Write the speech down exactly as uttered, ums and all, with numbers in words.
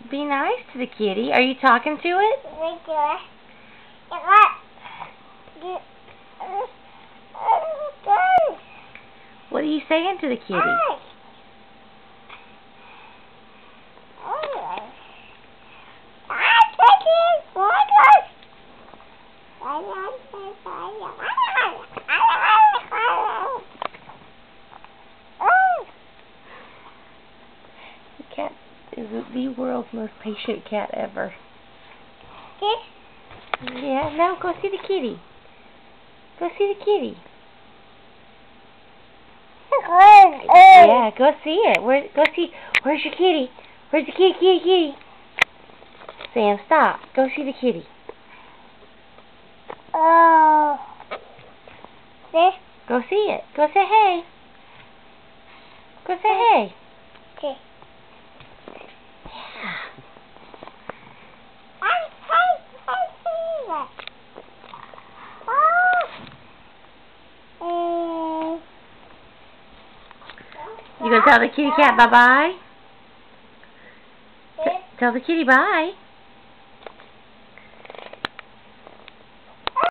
Be nice to the kitty. Are you talking to it? What are you saying to the kitty? The cat is the world's most patient cat ever. Yeah, no, go see the kitty. Go see the kitty. Yeah, go see it. Where? Go see. Where's your kitty? Where's the kitty? Kitty, kitty. Sam, stop. Go see the kitty. Oh. This? Go see it. Go say hey. Go say hey. Okay. Yeah. You gonna tell the kitty cat bye-bye? Tell the kitty bye.